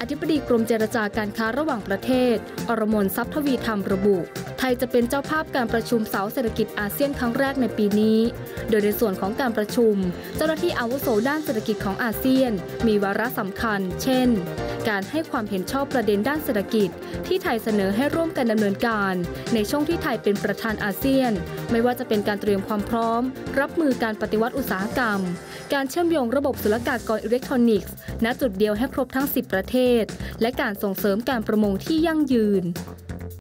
อธิบดีกรมเจรจาการค้าระหว่างประเทศอรมน ทรัพย์ทวีธรรมระบุไทยจะเป็นเจ้าภาพการประชุมเสาเศรษฐกิจอาเซียนครั้งแรกในปีนี้โดยในส่วนของการประชุมเจ้าหน้าที่อาวุโสด้านเศรษฐกิจของอาเซียนมีวาระสำคัญเช่นการให้ความเห็นชอบประเด็นด้านเศรษฐกิจที่ไทยเสนอให้ร่วมกันดำเนินการในช่วงที่ไทยเป็นประธานอาเซียนไม่ว่าจะเป็นการเตรียมความพร้อมรับมือการปฏิวัติอุตสาหกรรมการเชื่อมโยงระบบศุลกากรอิเล็กทรอนิกส์ณจุดเดียวให้ครบทั้ง10ประเทศและการส่งเสริมการประมงที่ยั่งยืน